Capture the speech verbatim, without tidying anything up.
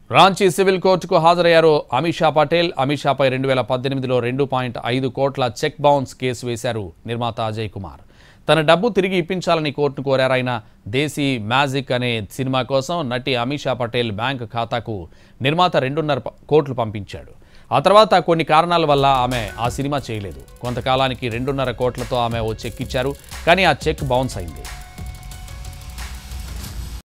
Ranchi civil కోర్టుకు హాజరయ్యారు అమీషా పటేల్. అమీషాపై రెండు వేల పద్దెనిమిదిలో రెండు పాయింట్ ఐదు కోట్ల చెక్ బౌన్స్ కేసు వేశారు నిర్మాత అజయ్ కుమార్. తన డబ్బు తిరిగి ఇప్పించాలని కోర్టును కోరారాయన. దేశీ మ్యాజిక్ అనే సినిమా కోసం నటి అమీషా పటేల్ బ్యాంక్ ఖాతాకు నిర్మాత రెండున్నర కోట్లు పంపించాడు. ఆ తర్వాత కొన్ని కారణాల వల్ల ఆమె ఆ సినిమా చేయలేదు. కొంతకాలానికి రెండున్నర కోట్లతో ఆమె ఓ చెక్ ఇచ్చారు. కానీ ఆ చెక్ బౌన్స్ అయింది.